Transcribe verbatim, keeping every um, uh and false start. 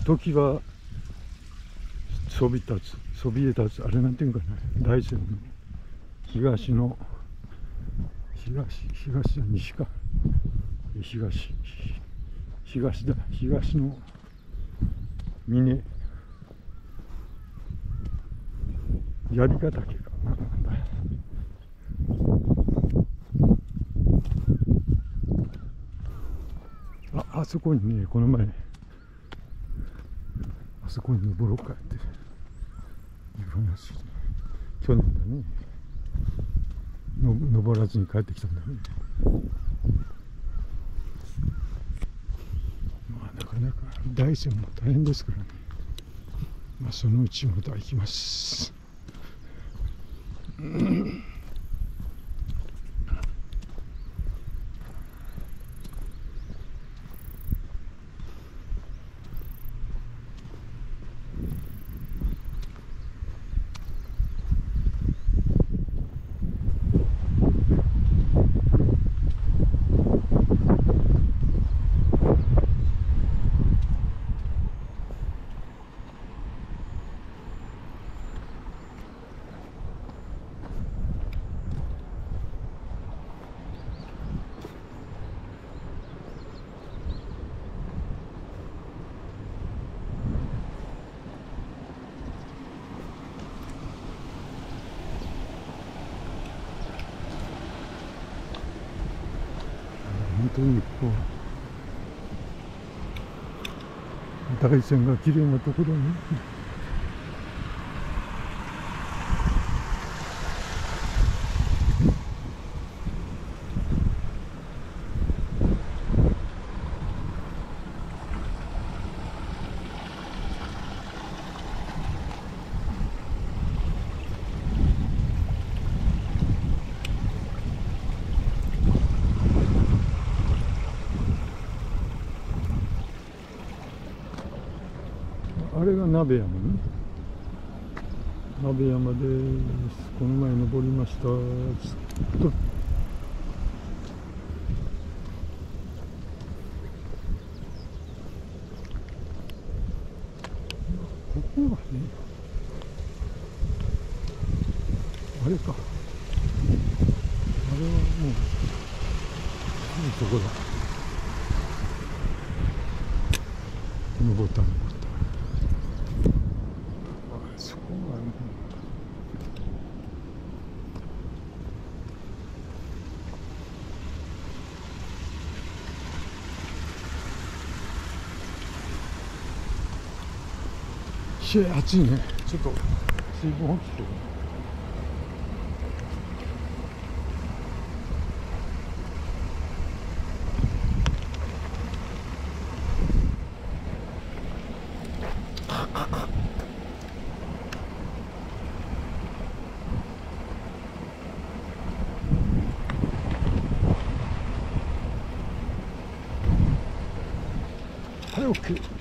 時がそび立つそびえ立つあれなんていうかな、大山の東の東東じゃ西か東東だ東の峰槍ヶ岳かなんだ。あ、あそこにね、この前あそこに登ろうかっていう話、去年だね、の登らずに帰ってきたんだね。まあなかなか大山も大変ですからね。まあそのうちまた行きます。本当にこう大山がきれいなところにあれが鍋山ね。鍋山です。この前登りました。ずっとここがね、あれか。あれはもう、もうそこだ。登った登った。そこはね、し暑いね。ちょっと水分補給しよう。はい、オッケー。